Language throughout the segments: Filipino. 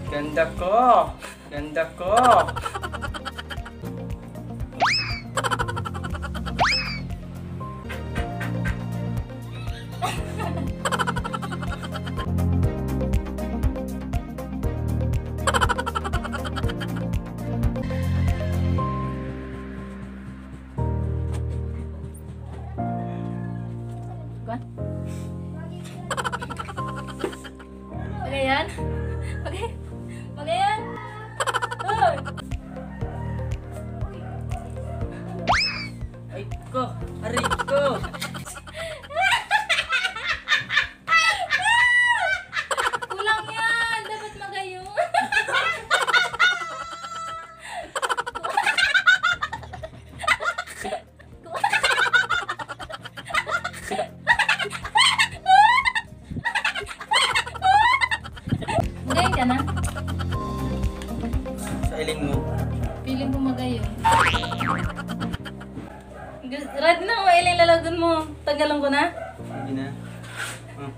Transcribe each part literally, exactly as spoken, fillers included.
Ganda ko! Ganda ko! Magayan? Okay. Magayan? Hoy! Ay ko! Aray ko! Kulang yan! Dapat magayon! Magayon ka na? Sa iling mo. Feeling ko magayon. Ready na, mailing lalagon mo. Tagalan ko na? Hindi na. Hmm.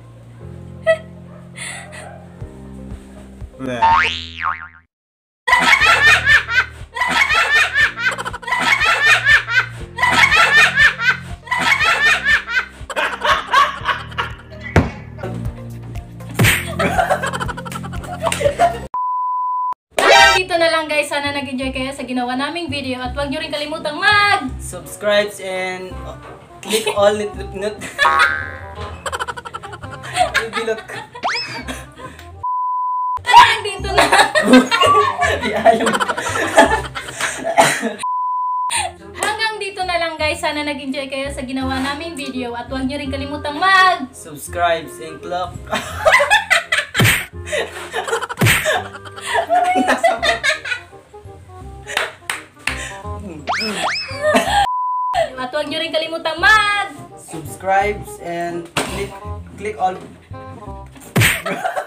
Dito na lang guys, sana nag-enjoy kayo sa ginawa naming video at huwag nyo rin kalimutang mag Subscribe and uh, click all not not Bilot ka. dito na. Di ayaw. Hanggang dito na lang guys, sana nag-enjoy kayo sa ginawa naming video at huwag nyo rin kalimutang mag Subscribe and clock. at huwag nyo rin kalimutang mag Subscribe and click click all